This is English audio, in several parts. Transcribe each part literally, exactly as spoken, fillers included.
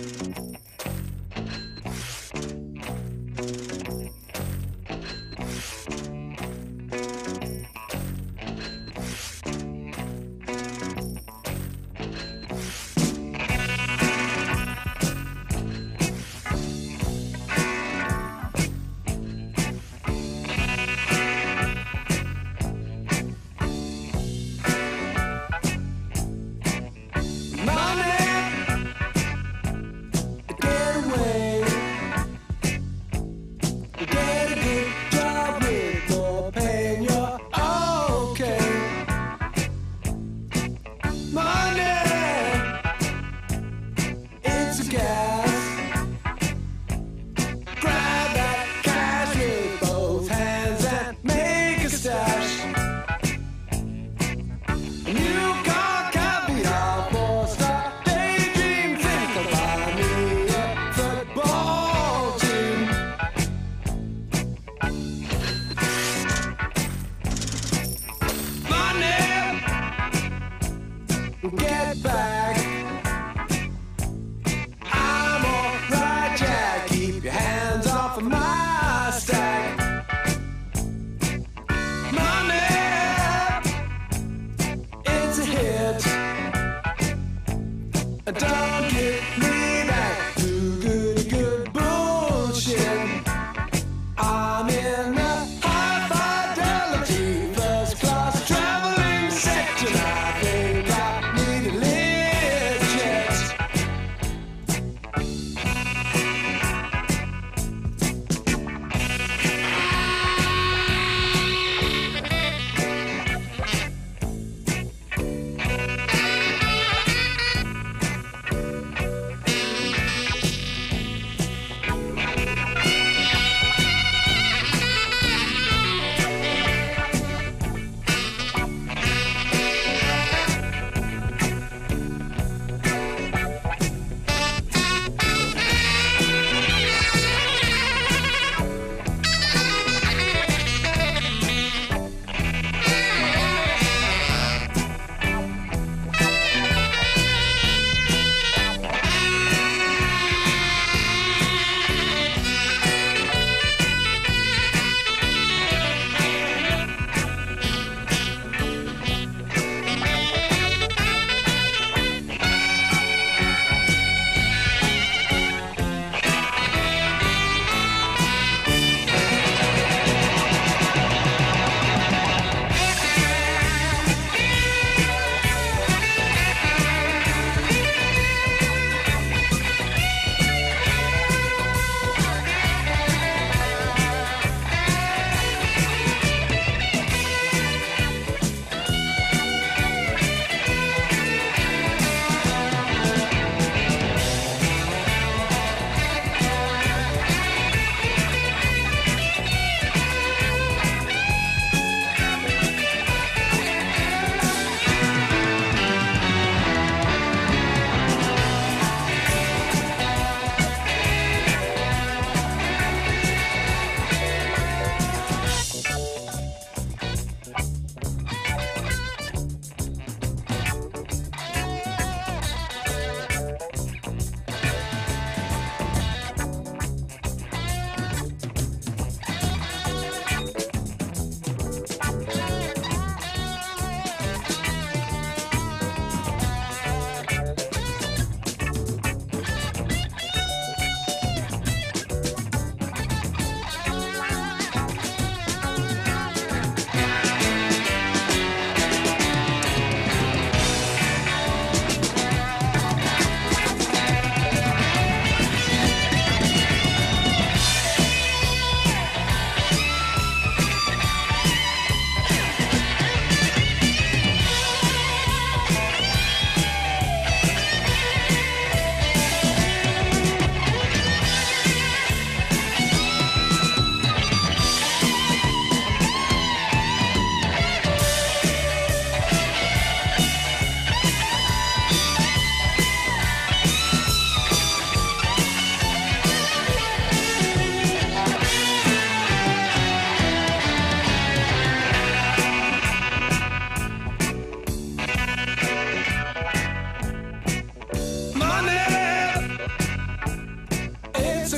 Get back. I'm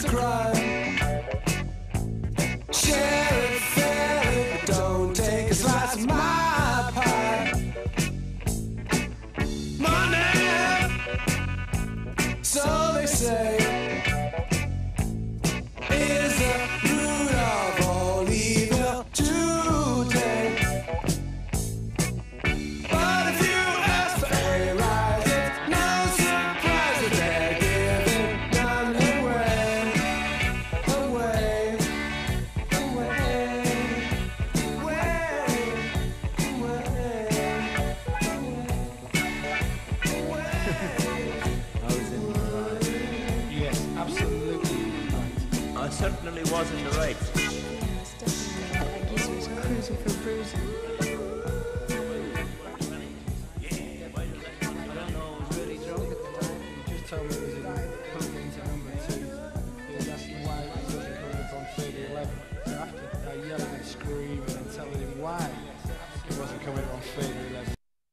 a crime. Share it fairly, but don't take a slice of my pie. Money, so they say, is the root of all evil today. But if you ask for a rise, it's no surprise that they're giving none away, away, away, I was in the right. Yes, absolutely right. I certainly was in the right. Yes, definitely. I guess he was cruising for bruising. I don't know, I was really drunk at the time. He just told me it was in plugged into number two. He was asking why it wasn't coming up on thirty eleven. So after I yelling and screaming and telling him why it wasn't coming up on thirty eleven.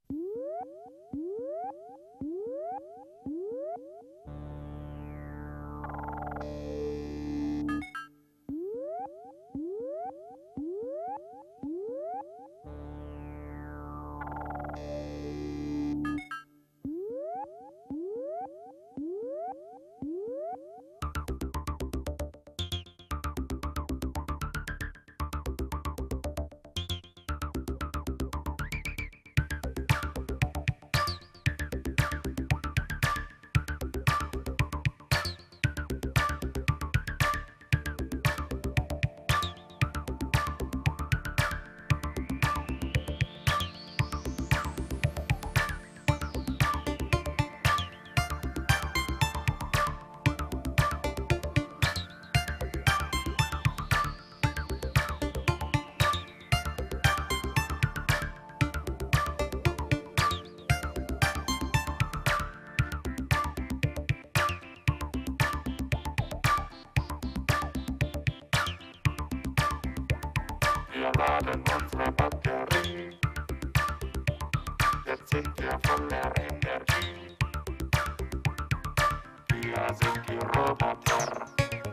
Wir laden unsere Batterie. Jetzt sind wir voller Energie. Wir sind die Roboter.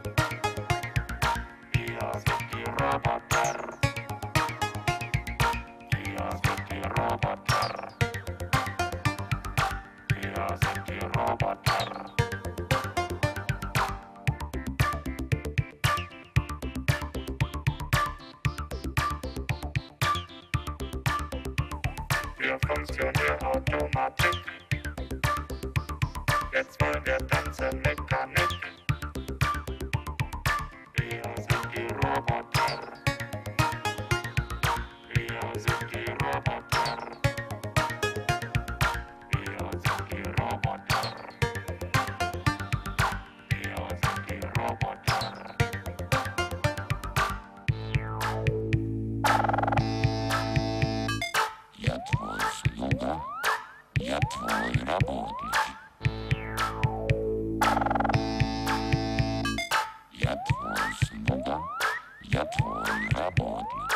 Wir sind die Roboter. Wir sind die Roboter. Wir sind die Roboter. Wir funktionieren Automatik. Jetzt wollen wir tanzen Mechanik. Wir sind die Roboter. Wir sind die Roboter. Wir sind die Roboter. Wir sind die Roboter. Я твой слуга, я твой работник. Я твой слуга, я твой работник.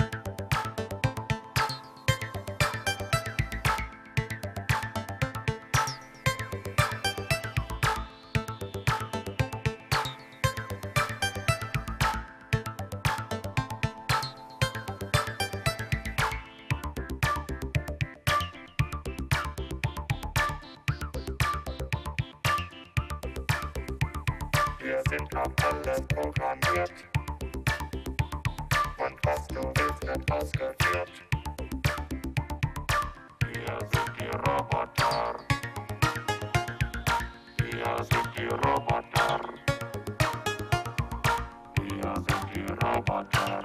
Wir sind auf alles programmiert. Und was du willst, wird ausgeführt. Wir sind die Roboter. Wir sind die Roboter. Wir sind die Roboter.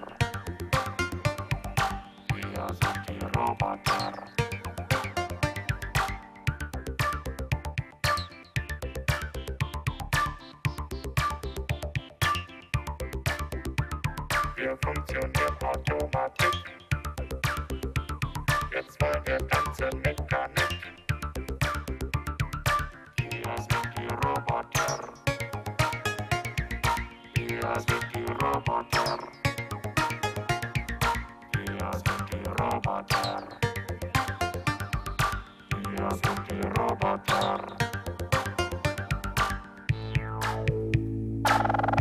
Wir sind die Roboter. Wir funktionieren Automatik. Jetzt wollen wir tanzen Mechanik. Wir sind die Roboter. Wir sind die Roboter. Wir sind die Roboter. Wir sind die Roboter.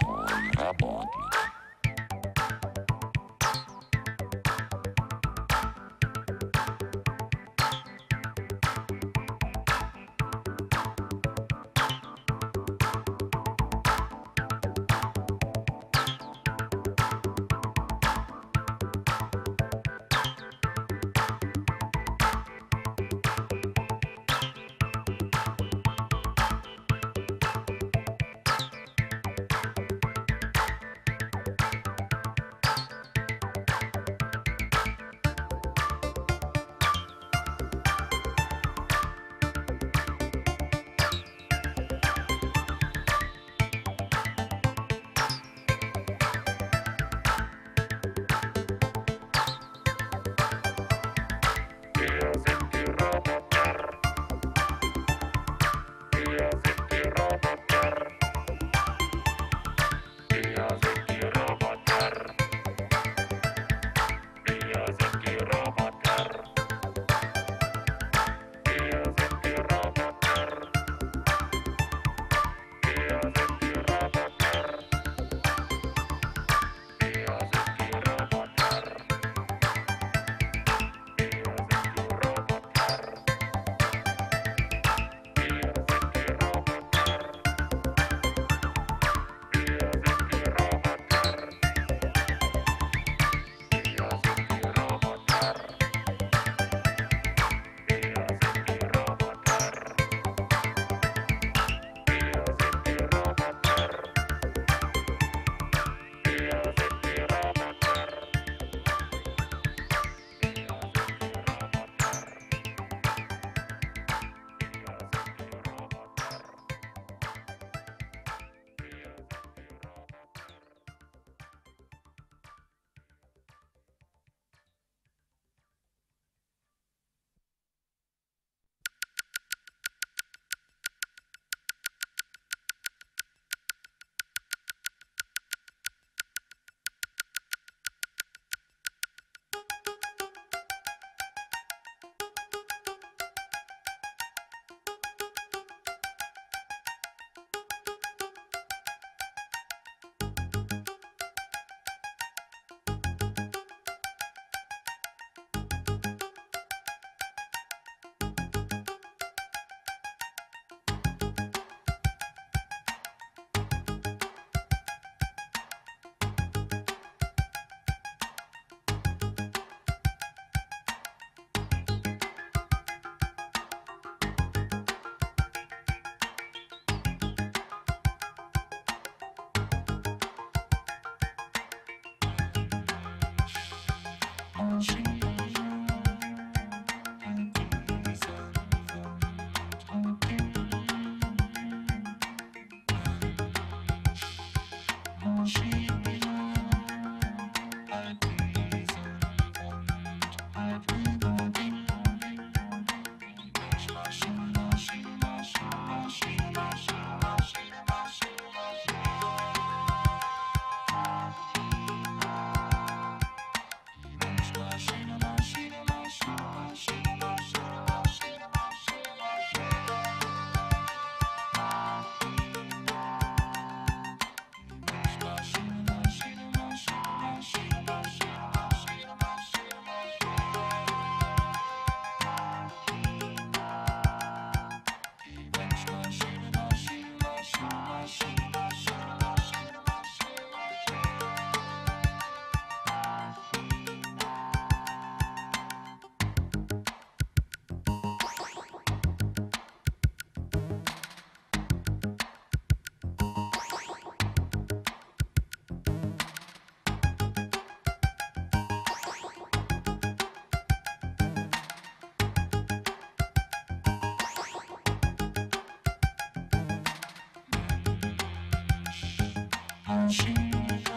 She